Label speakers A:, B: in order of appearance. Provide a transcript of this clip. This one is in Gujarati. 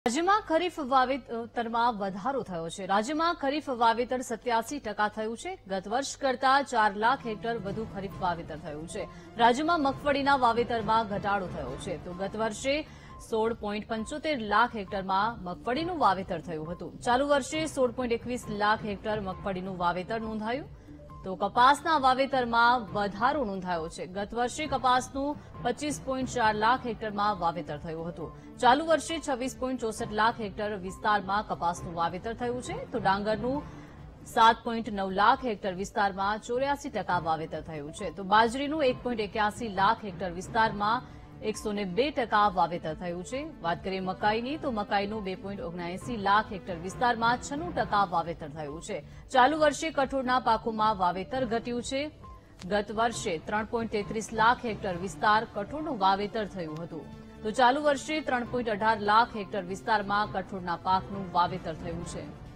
A: રાજ્યમાં ખરીફ વાવેતરમાં વધારો થયો છે। રાજ્યમાં ખરીફ વાવેતર 87% થયું છે। ગત વર્ષ કરતા 4 લાખ હેક્ટર વધુ ખરીફ વાવેતર થયું છે। રાજ્યમાં મગફળીના વાવેતરમાં ઘટાડો થયો છે તો ગત વર્ષે 16.75 લાખ હેક્ટરમાં મગફળીનું વાવેતર થયું હતું। ચાલુ વર્ષે 16.21 લાખ હેક્ટર મગફળીનું વાવેતર નોંધાયું તો કપાસના વાવેતરમાં વધારો નોંધાયો છે। ગત વર્ષે કપાસનું 25.4 લાખ હેક્ટરમાં વાવેતર થયું હતું। ચાલુ વર્ષે 26.64 લાખ હેક્ટર વિસ્તારમાં કપાસનું વાવેતર થયું છે તો ડાંગરનું 7.9 લાખ હેક્ટર વિસ્તારમાં 84% વાવેતર થયું છે તો બાજરીનું 1.81 લાખ હેક્ટર વિસ્તારમાં 102% વાવેતર થયું છે। વાત કરીએ મકાઈની તો મકાઈનું 2.79 લાખ હેક્ટર વિસ્તારમાં 96% વાવેતર થયું છે। ચાલુ વર્ષે કઠોળના પાકોમાં વાવેતર ઘટ્યું છે। ગત વર્ષે 3.33 લાખ હેક્ટર વિસ્તાર કઠોળનું વાવેતર થયું હતું તો ચાલુ વર્ષે 3.18 લાખ હેક્ટર વિસ્તારમાં કઠોળના પાકનું વાવેતર થયું છે।